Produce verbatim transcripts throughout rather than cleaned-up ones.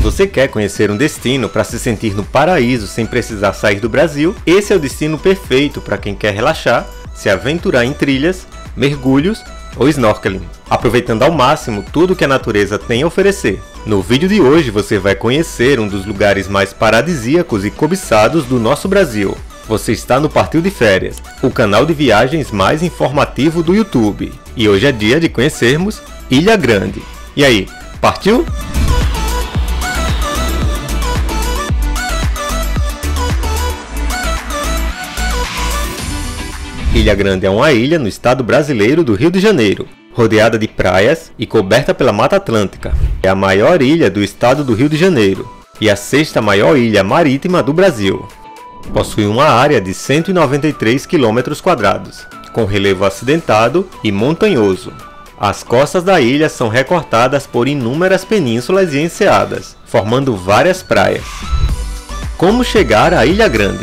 você quer conhecer um destino para se sentir no paraíso sem precisar sair do Brasil, esse é o destino perfeito para quem quer relaxar, se aventurar em trilhas, mergulhos ou snorkeling, aproveitando ao máximo tudo que a natureza tem a oferecer. No vídeo de hoje você vai conhecer um dos lugares mais paradisíacos e cobiçados do nosso Brasil. Você está no Partiu de Férias, o canal de viagens mais informativo do YouTube. E hoje é dia de conhecermos Ilha Grande. E aí, partiu? Ilha Grande é uma ilha no estado brasileiro do Rio de Janeiro, rodeada de praias e coberta pela Mata Atlântica. É a maior ilha do estado do Rio de Janeiro e a sexta maior ilha marítima do Brasil. Possui uma área de cento e noventa e três quilômetros quadrados, com relevo acidentado e montanhoso. As costas da ilha são recortadas por inúmeras penínsulas e enseadas, formando várias praias. Como chegar à Ilha Grande?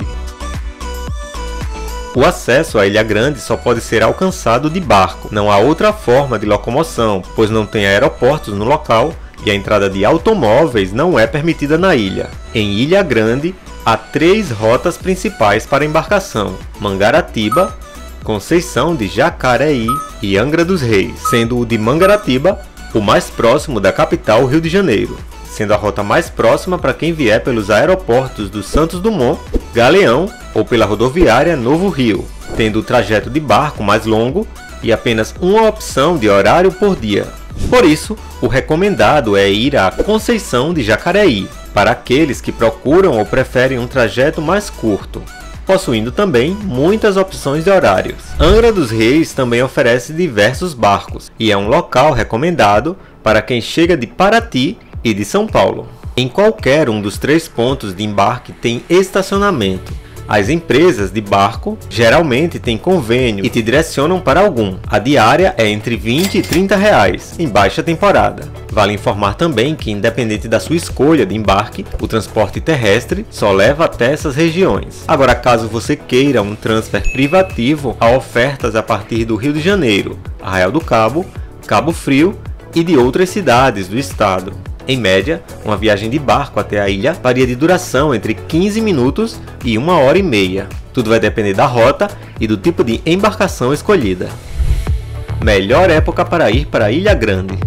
O acesso à Ilha Grande só pode ser alcançado de barco. Não há outra forma de locomoção, pois não tem aeroportos no local e a entrada de automóveis não é permitida na ilha. Em Ilha Grande, há três rotas principais para embarcação: Mangaratiba, Conceição de Jacareí e Angra dos Reis, sendo o de Mangaratiba o mais próximo da capital Rio de Janeiro, sendo a rota mais próxima para quem vier pelos aeroportos do Santos Dumont, Galeão ou pela rodoviária Novo Rio, tendo o trajeto de barco mais longo e apenas uma opção de horário por dia. Por isso, o recomendado é ir a Conceição de Jacareí, para aqueles que procuram ou preferem um trajeto mais curto, possuindo também muitas opções de horários. Angra dos Reis também oferece diversos barcos e é um local recomendado para quem chega de Paraty e de São Paulo. Em qualquer um dos três pontos de embarque tem estacionamento. As empresas de barco geralmente têm convênio e te direcionam para algum. A diária é entre vinte e trinta reais em baixa temporada. Vale informar também que, independente da sua escolha de embarque, o transporte terrestre só leva até essas regiões. Agora, caso você queira um transfer privativo, há ofertas a partir do Rio de Janeiro, Arraial do Cabo, Cabo Frio e de outras cidades do estado. Em média, uma viagem de barco até a ilha varia de duração entre quinze minutos e uma hora e meia. Tudo vai depender da rota e do tipo de embarcação escolhida. Melhor época para ir para a Ilha Grande.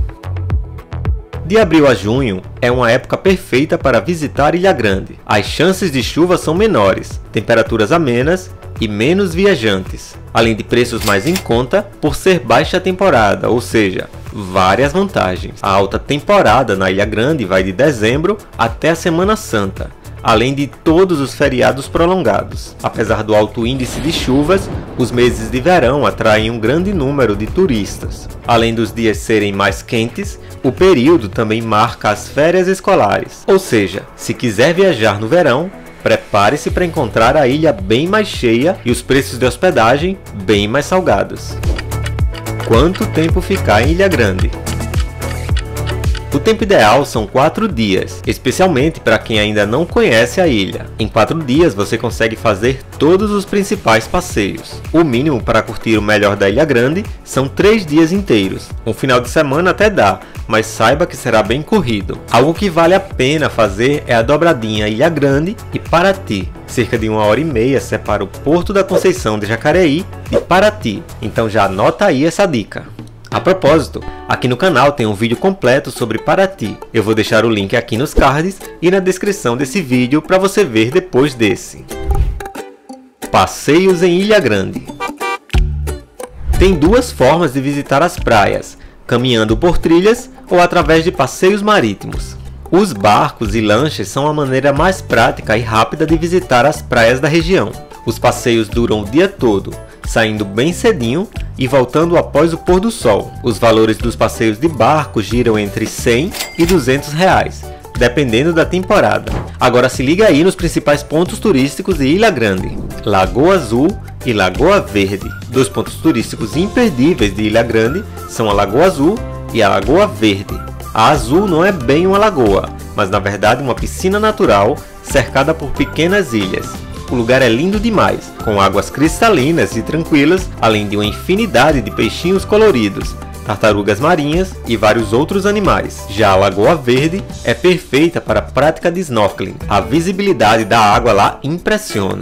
De abril a junho é uma época perfeita para visitar Ilha Grande. As chances de chuva são menores, temperaturas amenas e menos viajantes, além de preços mais em conta por ser baixa temporada, ou seja, várias vantagens. A alta temporada na Ilha Grande vai de dezembro até a Semana Santa, além de todos os feriados prolongados. Apesar do alto índice de chuvas, os meses de verão atraem um grande número de turistas. Além dos dias serem mais quentes, o período também marca as férias escolares. Ou seja, se quiser viajar no verão, prepare-se para encontrar a ilha bem mais cheia e os preços de hospedagem bem mais salgados. Quanto tempo ficar em Ilha Grande? O tempo ideal são quatro dias, especialmente para quem ainda não conhece a ilha. Em quatro dias você consegue fazer todos os principais passeios. O mínimo para curtir o melhor da Ilha Grande são três dias inteiros. Um final de semana até dá, mas saiba que será bem corrido. Algo que vale a pena fazer é a dobradinha Ilha Grande e Paraty. Cerca de uma hora e meia separa o Porto da Conceição de Jacareí de Paraty, então já anota aí essa dica. A propósito, aqui no canal tem um vídeo completo sobre Paraty. Eu vou deixar o link aqui nos cards e na descrição desse vídeo para você ver depois desse. Passeios em Ilha Grande. Tem duas formas de visitar as praias: caminhando por trilhas ou através de passeios marítimos. Os barcos e lanchas são a maneira mais prática e rápida de visitar as praias da região. Os passeios duram o dia todo, saindo bem cedinho e voltando após o pôr do sol. Os valores dos passeios de barco giram entre cem e duzentos reais, dependendo da temporada. Agora se liga aí nos principais pontos turísticos de Ilha Grande: Lagoa Azul e Lagoa Verde. Dois pontos turísticos imperdíveis de Ilha Grande são a Lagoa Azul e a Lagoa Verde. A Azul não é bem uma lagoa, mas na verdade uma piscina natural cercada por pequenas ilhas. O lugar é lindo demais, com águas cristalinas e tranquilas, além de uma infinidade de peixinhos coloridos, tartarugas marinhas e vários outros animais. Já a Lagoa Verde é perfeita para a prática de snorkeling. A visibilidade da água lá impressiona.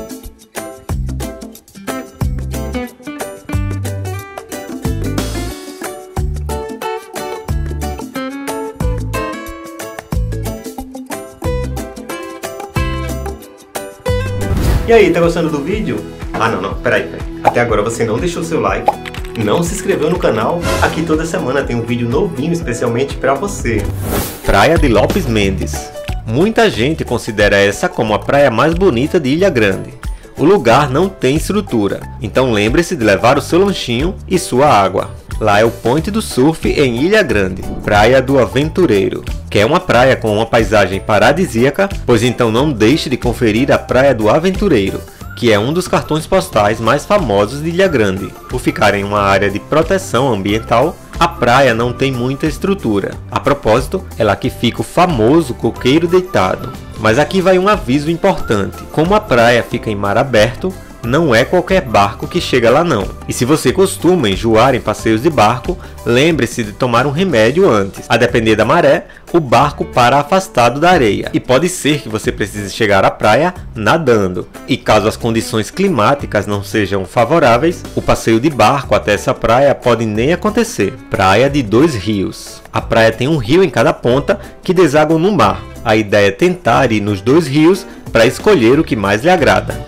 E aí, tá gostando do vídeo? Ah não, não, peraí, peraí. Até agora você não deixou seu like, não se inscreveu no canal. Aqui toda semana tem um vídeo novinho especialmente pra você. Praia de Lopes Mendes. Muita gente considera essa como a praia mais bonita de Ilha Grande. O lugar não tem estrutura, então lembre-se de levar o seu lanchinho e sua água. Lá é o Point do Surf em Ilha Grande, Praia do Aventureiro. Quer uma praia com uma paisagem paradisíaca? Pois então não deixe de conferir a Praia do Aventureiro, que é um dos cartões postais mais famosos de Ilha Grande. Por ficar em uma área de proteção ambiental, a praia não tem muita estrutura. A propósito, é lá que fica o famoso coqueiro deitado. Mas aqui vai um aviso importante. Como a praia fica em mar aberto, não é qualquer barco que chega lá não. E se você costuma enjoar em passeios de barco, lembre-se de tomar um remédio antes. A depender da maré, o barco para afastado da areia. E pode ser que você precise chegar à praia nadando. E caso as condições climáticas não sejam favoráveis, o passeio de barco até essa praia pode nem acontecer. Praia de Dois Rios. A praia tem um rio em cada ponta que desaguam no mar. A ideia é tentar ir nos dois rios para escolher o que mais lhe agrada.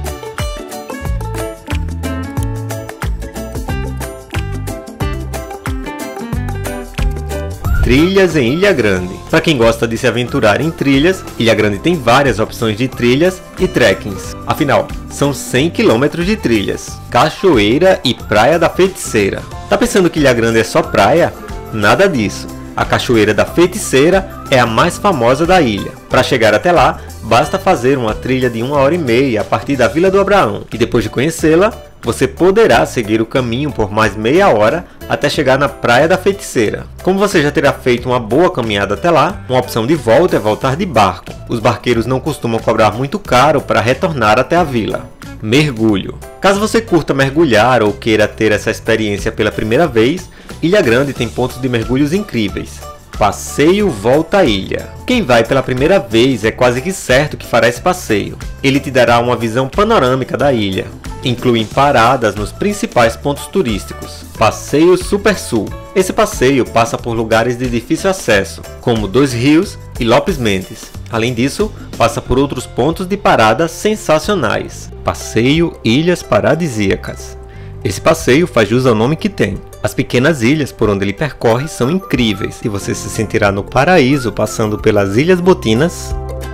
Trilhas em Ilha Grande. Para quem gosta de se aventurar em trilhas, Ilha Grande tem várias opções de trilhas e trekkings. Afinal, são cem quilômetros de trilhas. Cachoeira e Praia da Feiticeira. Tá pensando que Ilha Grande é só praia? Nada disso. A Cachoeira da Feiticeira é a mais famosa da ilha. Para chegar até lá, basta fazer uma trilha de uma hora e meia a partir da Vila do Abraão. E depois de conhecê-la, você poderá seguir o caminho por mais meia hora até chegar na Praia da Feiticeira. Como você já terá feito uma boa caminhada até lá, uma opção de volta é voltar de barco. Os barqueiros não costumam cobrar muito caro para retornar até a vila. Mergulho. Caso você curta mergulhar ou queira ter essa experiência pela primeira vez, Ilha Grande tem pontos de mergulhos incríveis. Passeio Volta à Ilha. Quem vai pela primeira vez é quase que certo que fará esse passeio. Ele te dará uma visão panorâmica da ilha. Incluem paradas nos principais pontos turísticos. Passeio Super Sul. Esse passeio passa por lugares de difícil acesso, como Dois Rios e Lopes Mendes. Além disso, passa por outros pontos de parada sensacionais. Passeio Ilhas Paradisíacas. Esse passeio faz jus ao nome que tem. As pequenas ilhas por onde ele percorre são incríveis e você se sentirá no paraíso passando pelas Ilhas Botinas,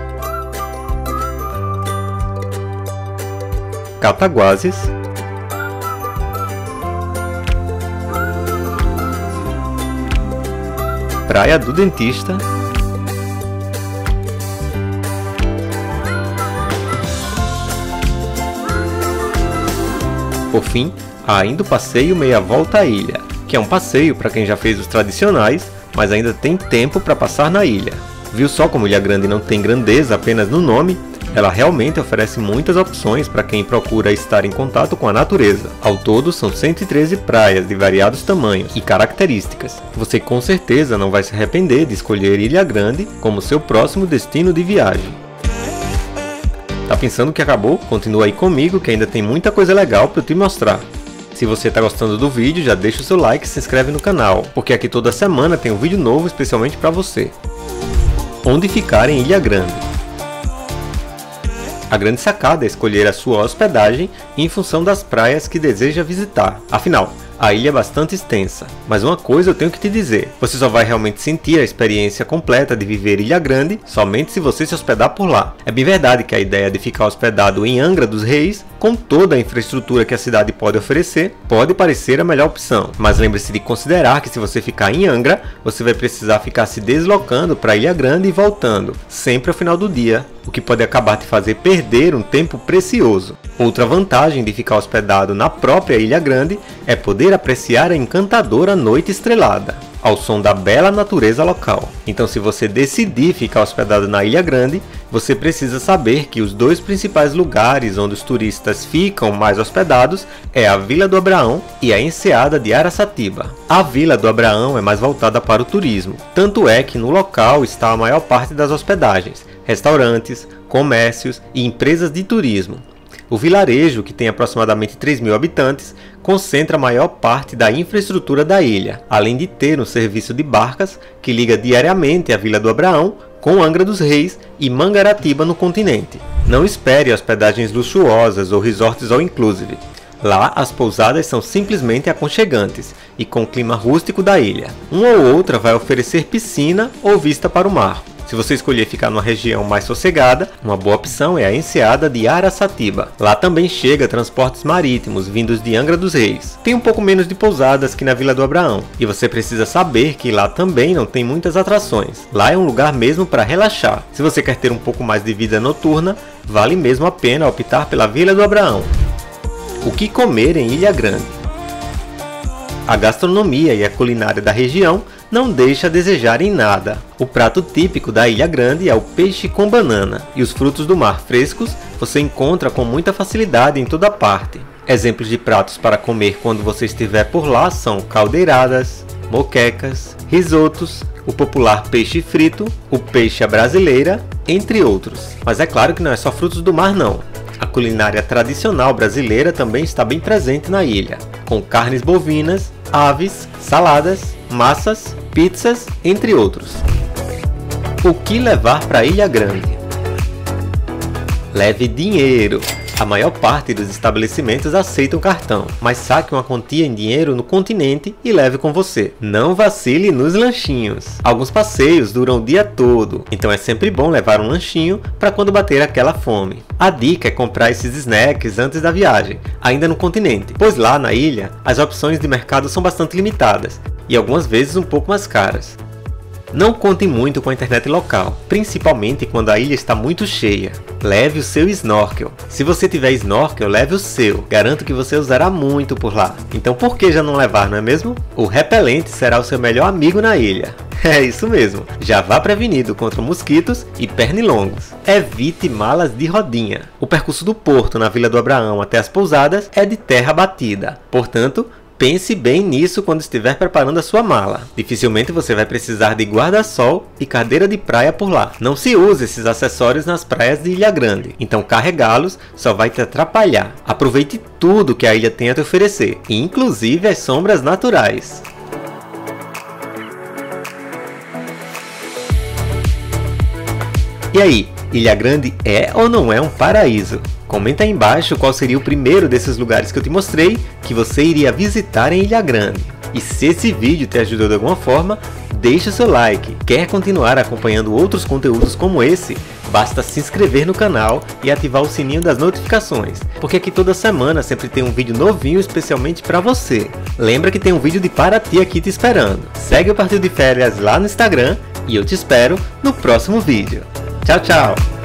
Cataguases, Praia do Dentista, por fim, há ainda o passeio Meia Volta à Ilha, que é um passeio para quem já fez os tradicionais, mas ainda tem tempo para passar na ilha. Viu só como Ilha Grande não tem grandeza apenas no nome? Ela realmente oferece muitas opções para quem procura estar em contato com a natureza. Ao todo, são cento e treze praias de variados tamanhos e características. Você com certeza não vai se arrepender de escolher Ilha Grande como seu próximo destino de viagem. Tá pensando que acabou? Continua aí comigo que ainda tem muita coisa legal para eu te mostrar. Se você está gostando do vídeo, já deixa o seu like e se inscreve no canal, porque aqui toda semana tem um vídeo novo especialmente para você. Onde ficar em Ilha Grande? A grande sacada é escolher a sua hospedagem em função das praias que deseja visitar. Afinal, a ilha é bastante extensa, mas uma coisa eu tenho que te dizer, você só vai realmente sentir a experiência completa de viver Ilha Grande somente se você se hospedar por lá. É bem verdade que a ideia de ficar hospedado em Angra dos Reis, com toda a infraestrutura que a cidade pode oferecer, pode parecer a melhor opção, mas lembre-se de considerar que se você ficar em Angra, você vai precisar ficar se deslocando para Ilha Grande e voltando, sempre ao final do dia, o que pode acabar te fazer perder um tempo precioso. Outra vantagem de ficar hospedado na própria Ilha Grande é poder apreciar a encantadora noite estrelada. ao som da bela natureza local. Então, se você decidir ficar hospedado na Ilha Grande, você precisa saber que os dois principais lugares onde os turistas ficam mais hospedados é a Vila do Abraão e a Enseada de Araçatiba. A Vila do Abraão é mais voltada para o turismo, tanto é que no local está a maior parte das hospedagens, restaurantes, comércios e empresas de turismo. O vilarejo, que tem aproximadamente três mil habitantes, concentra a maior parte da infraestrutura da ilha, além de ter um serviço de barcas que liga diariamente a Vila do Abraão com Angra dos Reis e Mangaratiba no continente. Não espere hospedagens luxuosas ou resorts all inclusive. Lá, as pousadas são simplesmente aconchegantes e com o clima rústico da ilha. Uma ou outra vai oferecer piscina ou vista para o mar. Se você escolher ficar numa região mais sossegada, uma boa opção é a Enseada de Araçatiba. Lá também chega transportes marítimos vindos de Angra dos Reis. Tem um pouco menos de pousadas que na Vila do Abraão, e você precisa saber que lá também não tem muitas atrações. Lá é um lugar mesmo para relaxar. Se você quer ter um pouco mais de vida noturna, vale mesmo a pena optar pela Vila do Abraão. O que comer em Ilha Grande? A gastronomia e a culinária da região não deixa a desejar em nada. O prato típico da Ilha Grande é o peixe com banana, e os frutos do mar frescos você encontra com muita facilidade em toda parte. Exemplos de pratos para comer quando você estiver por lá são caldeiradas, moquecas, risotos, o popular peixe frito, o peixe à brasileira, entre outros. Mas é claro que não é só frutos do mar não. A culinária tradicional brasileira também está bem presente na ilha, com carnes bovinas, aves, saladas, massas, pizzas, entre outros. O que levar para Ilha Grande? Leve dinheiro. A maior parte dos estabelecimentos aceitam cartão, mas saque uma quantia em dinheiro no continente e leve com você. Não vacile nos lanchinhos. Alguns passeios duram o dia todo, então é sempre bom levar um lanchinho para quando bater aquela fome. A dica é comprar esses snacks antes da viagem, ainda no continente, pois lá na ilha as opções de mercado são bastante limitadas e algumas vezes um pouco mais caras. Não conte muito com a internet local, principalmente quando a ilha está muito cheia. Leve o seu snorkel. Se você tiver snorkel, leve o seu. Garanto que você usará muito por lá. Então por que já não levar, não é mesmo? O repelente será o seu melhor amigo na ilha. É isso mesmo, já vá prevenido contra mosquitos e pernilongos. Evite malas de rodinha. O percurso do porto na Vila do Abraão até as pousadas é de terra batida. Portanto, pense bem nisso quando estiver preparando a sua mala. Dificilmente você vai precisar de guarda-sol e cadeira de praia por lá. Não se use esses acessórios nas praias de Ilha Grande, então carregá-los só vai te atrapalhar. Aproveite tudo que a ilha tem a te oferecer, inclusive as sombras naturais. E aí, Ilha Grande é ou não é um paraíso? Comenta aí embaixo qual seria o primeiro desses lugares que eu te mostrei que você iria visitar em Ilha Grande. E se esse vídeo te ajudou de alguma forma, deixa o seu like. Quer continuar acompanhando outros conteúdos como esse? Basta se inscrever no canal e ativar o sininho das notificações, porque aqui toda semana sempre tem um vídeo novinho especialmente para você. Lembra que tem um vídeo de Paraty aqui te esperando. Segue o Partido de Férias lá no Instagram e eu te espero no próximo vídeo. Tchau, tchau!